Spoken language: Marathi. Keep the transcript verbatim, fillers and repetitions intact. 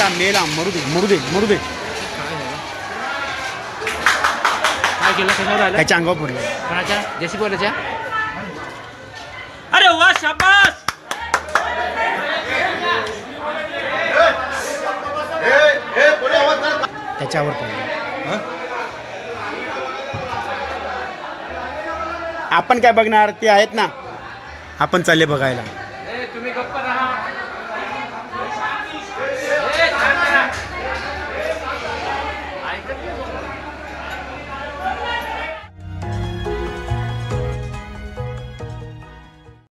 मेला मरू दे मरू दे मरू दे. काय केलं समोर आलं त्याच्या अंगावर पडलं. कोणाच्या जेसी बोलायच्या. अरे वा शाबास. त्याच्यावर पडलं. आपण काय बघणार ते आहेत ना. आपण चालले बघायला. तुम्ही गप्प राहा.